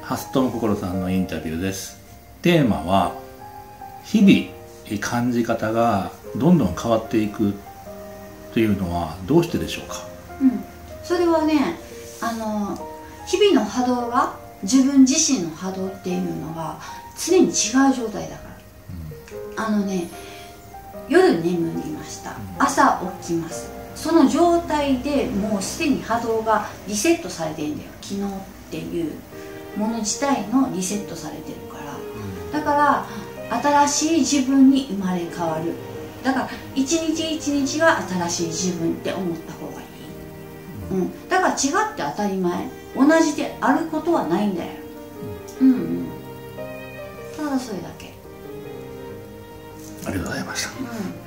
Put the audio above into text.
蓮友心さんのインタビューです。テーマは日々感じ方がどんどん変わっていくというのはどうしてでしょうか。 それはね、日々の波動が自分自身の波動っていうのが常に違う状態だから、夜眠りました、朝起きます、その状態でもうすでに波動がリセットされてるんだよ。昨日っていうもの自体のリセットされてるから、だから新しい自分に生まれ変わる。だから一日一日が新しい自分って思った方がいい、だから違って当たり前、同じであることはないんだよ。ただそれだけ。 ありがとうございました。